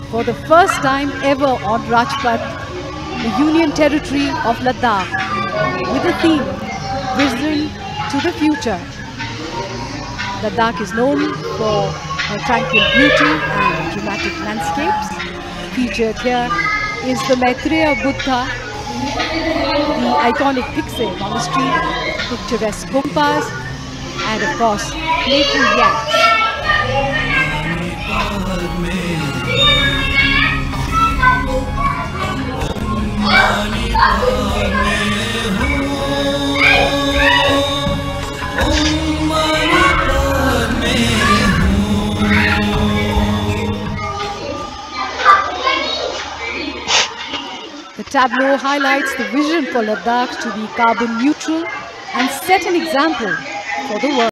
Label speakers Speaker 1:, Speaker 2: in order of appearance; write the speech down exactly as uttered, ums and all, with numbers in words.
Speaker 1: for the first time ever on Rajpath, the Union Territory of Ladakh, with the theme Vision to the Future. Ladakh is known for her tranquil beauty and dramatic landscapes. Featured here is the Maitreya Buddha, the iconic Dikse Monastery, picturesque gumpas, and of course, playful yaks. The tableau highlights the vision for Ladakh to be carbon neutral and set an example for the world.